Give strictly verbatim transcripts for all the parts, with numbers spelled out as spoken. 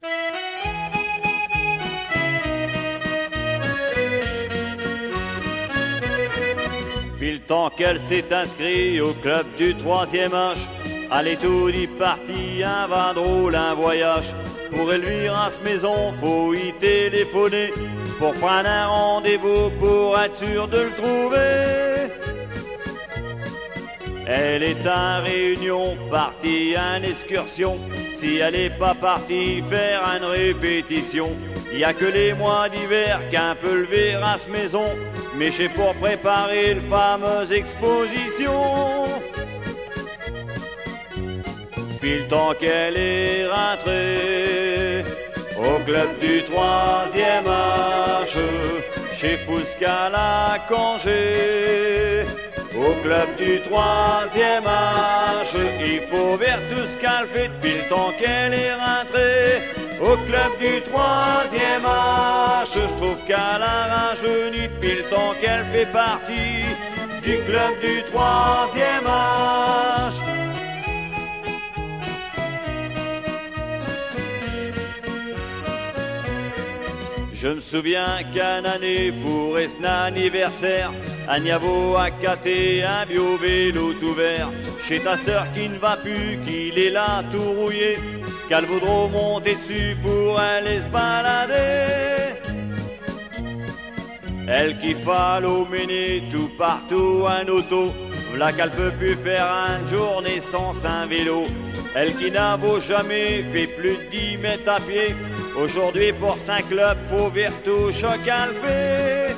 Puis le temps qu'elle s'est inscrite au club du troisième âge, à l'étude y parti un vin drôle, un voyage. Pour élevir à cette maison, faut y téléphoner pour prendre un rendez-vous pour être sûr de le trouver. Elle est à Réunion, partie en excursion. Si elle n'est pas partie faire une répétition, il n'y a que les mois d'hiver qu'un peu lever à cette maison. Mais j'ai pour préparer une fameuse exposition. Puis le temps qu'elle est rentrée au club du troisième âge, chez Fouska la congé. Au club du troisième âge, il faut vers tout ce qu'elle fait depuis le temps qu'elle est rentrée. Au club du troisième âge, je trouve qu'elle a rajeuni depuis le temps qu'elle fait partie du club du troisième âge. Je me souviens qu'une année pour son anniversaire, Agnavo a caté un bio vélo tout vert. Chez Taster qui ne va plus, qu'il est là tout rouillé, qu'elle voudra monter dessus pour aller se balader. Elle qui fallo mener tout partout un auto, v'là qu'elle peut plus faire une journée sans un vélo. Elle qui n'a beau jamais fait plus de dix mètres à pied, aujourd'hui pour cinq clubs faut virtu choc à le fait.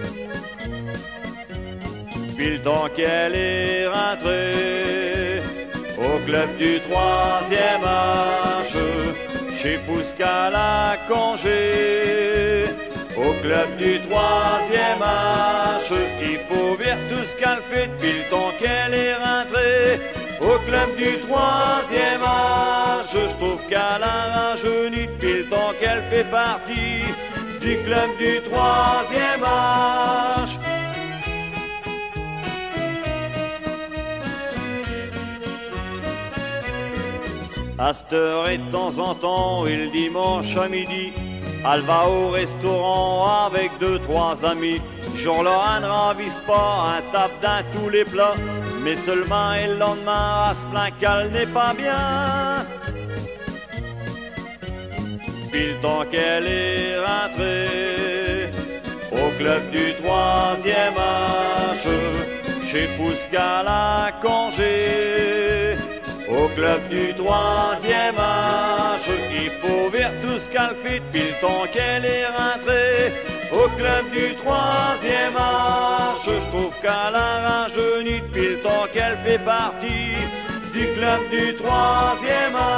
Puis le temps qu'elle est rentrée au club du troisième âge, chez Fouska la congé. Au club du troisième âge, il faut voir tout ce qu'elle fait depuis le temps qu'elle est rentrée. Au club du troisième âge, je trouve qu'elle a rajeuni depuis le temps qu'elle fait partie du club du troisième âge. À cette heure et de temps en temps, et le dimanche à midi, elle va au restaurant avec deux, trois amis. Jour-là, elle ne ravise pas un tape dans tous les plats, mais seulement et le lendemain, elle se plaint qu'elle n'est pas bien. Puis le temps qu'elle est rentrée au club du troisième âge, chez Fouska la congé. Au club du troisième âge, il faut voir tout ce qu'elle fait depuis le temps qu'elle est rentrée. Au club du troisième âge, je trouve qu'elle a rajeuni depuis le temps qu'elle fait partie du club du troisième âge.